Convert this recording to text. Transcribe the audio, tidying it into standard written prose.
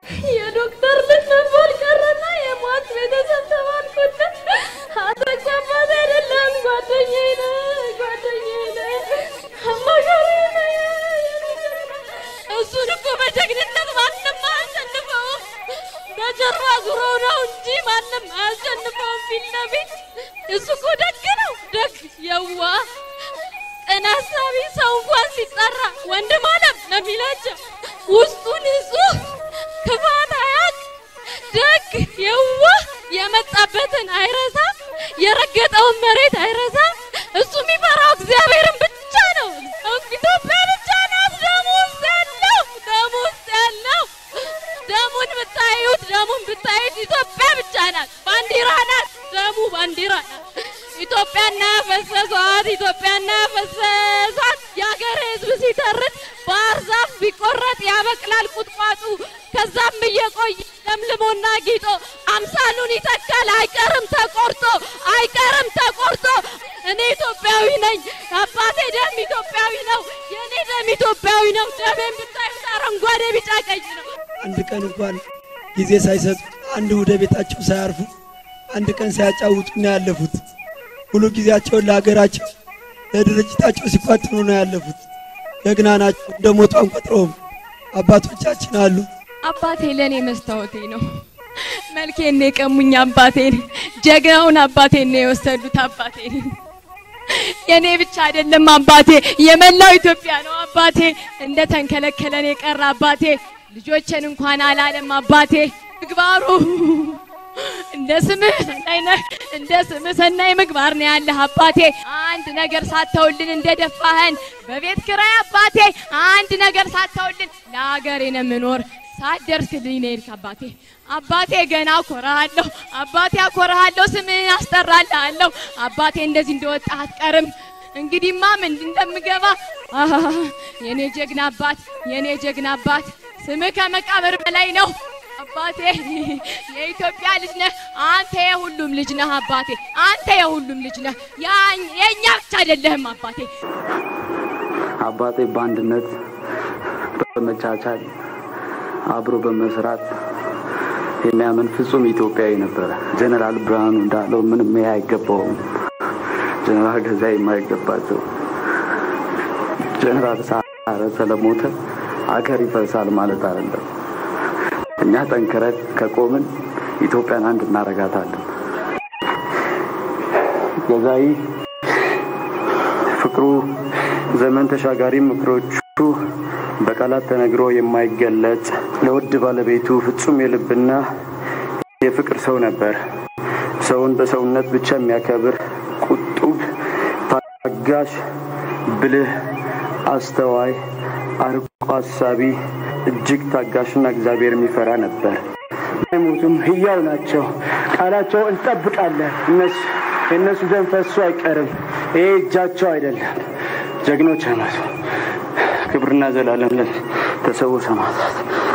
يا دكتور لنفول كرنا يا موت بيتسم تباركوت هاتك ما دلهم قدينا الله كريم أسركوا بتجنن ما سنفوا نجرا زرونا ونجي ما سنفوا في النبي يسكوا دكنوا دك يوا أنا سامي سووا سيطرة وندمانم نبيلاجا وستونيسو كفان حياك دك يوا يمتابتن عيرسا يرقطون مريت عيرسا السمي فراغ زيابيرن بتشانو إثيوبيا بتشانو دمون بتايوت إثيوبيا بتشانا بانديرانا دمو بانديرانا إثيوبيا نافسات يا غريز بسيترت بارزاف بيقرط يا بقلال قطقاطو كزام بيقوي لملمونا غيطو امثالون يتكال አይቀርም ተቆርጦ እኔ ኢትዮጵያዊ ነኝ አባቴ ደም ኢትዮጵያዊ ነው የኔ ደም ኢትዮጵያዊ ነው ደሜን ብታዩት አረንጓዴ ቢጫ ቀይ ነው አንድ ቀን እንኳን ጊዜ ሳይሰጥ አንድ ወደ ቤታቸው ሳያርፉ አንድ ቀን ሳያጫውቱና ያለፉት ሁሉ ጊዜያቸውን ለሀገራቸው ለድርጅታቸው ሲቋጥሩ ነው ያለፉት ደግና ናቸው እንደሞቱ አንቆጥረውም አባቶቻችን አሉ አባቴ ለኔ መስታወቴ ነው መልኬን የቀሙኝ አባቴን ጀግናውን አባቴን ነው የወሰዱት አባቴን የኔ ብቻ አይደለም አባቴ የመላው ኢትዮጵያ ነው አባቴ እንደ ተንከለከለን የቀረ አባቴ ልጆችን እንኳን አላለም አባቴ ምግባሩ እንደ ስምህ ሰናይ ምግባር ነው ያለ አባቴ አንድ ነገር ሳተውልን እንደደፋህን በቤት ክራይ አባቴ አንድ ነገር ሳተውልን ለሀገሬ ነው ምኖር ሳደርስልኝ ነው አባቴ ገና ኮራለሁ አባቴ አኮራለሁ ስምህን አስጠራለሁ አባቴ እንደዚህ እንደወጣ አትቀርም እንግዲህማ ምን እንደምገባ የኔ ጀግና አባት ስምህ ከመቃብር በላይ ነው አባቴ የኢትዮጵያ ልጅ ነህ አንተ የሁሉም ልጅ ነህ አባቴ አንተ የሁሉም ልጅ ነህ የኛ ብቻ አይደለህም አባቴ ባንድነት በመቻቻል አብሮ በመስራት የሚያምን ፍጹም ኢትዮጵያዊ ነበር ጀነራል ብርሃኑ እንዳለው ምንም አይገባውም ጀነራል ገዛይ የማይገባቸው ጀነራል ሳረ ሰለሞተ አገር ይፈርሳል ማለት አይደለም እኛ ጠንከረን ከቆምን ኢትዮጵያን አንድ እናረጋታለን ገዛይ ፍቅሩ ዘመን ተሻጋሪ ምክሮቹ በቃላት ተነግሮ የማይገለጽ ለውድ ባለቤቱ ፍጹም የልብና የፍቅር ሰው ነበር ሰውን በሰውነት ብቻ የሚያከብር ቁጡብ ታጋሽ ብልህ አስተዋይ አርቆ አሳቢ እጅግ ታጋሽና እግዚአብሔር የሚፈራ ነበር አይሞቱም ህያው ናቸው ቃላቸው እንጠብቃለን እነሱ ደም ፈሶ አይቀርም እጃቸው አይደለም ጀግኖች ናቸው ክብርና ዘላለም ለተሰው ሰማዕታት